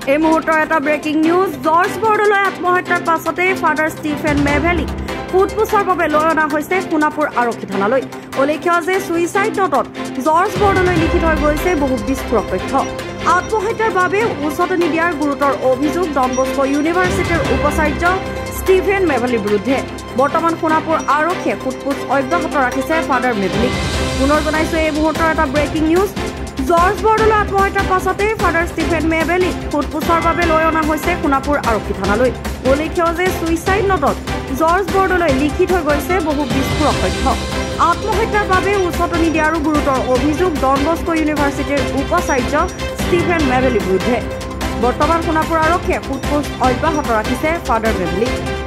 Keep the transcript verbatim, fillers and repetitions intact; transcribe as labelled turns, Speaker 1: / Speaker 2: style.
Speaker 1: এই মুহূৰ্তৰ এটা ব্ৰেকিং নিউজ জৰ্জ বৰদলৈ আত্মহত্যাৰ পাছতে ফাদাৰ ষ্টিফেন মেভেলিক ফুটপুছৰ বাবে লৈ অনা হৈছে সোণাপুৰ আৰক্ষী থানালৈ। উল্লেখ্য যে ছুইচাইড নোটত জৰ্জ বৰদলৈ লিখি থৈ গৈছে বহু বিস্ফোৰক তথ্য। আত্মহত্যাৰ বাবে উচতনি দিয়াৰ গুৰুতৰ অভিযোগ ডন বস্কো ইউনিভাৰ্চিটিৰ উপাচাৰ্য ষ্টিফেন মেভেলিৰ বিৰুদ্ধে। বৰ্তমান সোণাপুৰ আৰক্ষীয়ে ফুটপুছ অব্যাহত ৰাখিছে ফাদাৰ মেভেলিক। পুনৰ জনাইছো এই মুহূৰ্তৰ এটা ব্ৰেকিং নিউজ জৰ্জ বৰদলৈ আত্মহত্যাৰ পাছতে ফাদাৰ ষ্টিফেন মেভেলিক ফুটপুছৰ বাবে লৈ অনা হৈছে সোণাপুৰ আৰক্ষী থানালৈ। উল্লেখ্য যে ছুইচাইড নোটত জৰ্জ বৰদলৈ লিখি থৈ গৈছে বহু বিস্ফোৰক তথ্য। আত্মহত্যাৰ বাবে উচতনি দিয়াৰো গুৰুতৰ অভিযোগ ডন বস্কো ইউনিভাৰ্চিটিৰ উপাচাৰ্য ষ্টিফেন মেভেলিৰ বিৰুদ্ধে। বৰ্তমান সোণাপুৰ আৰক্ষীয়ে ফুটপুছ অব্যাহত ৰাখিছে ফাদাৰ মেভেলিক।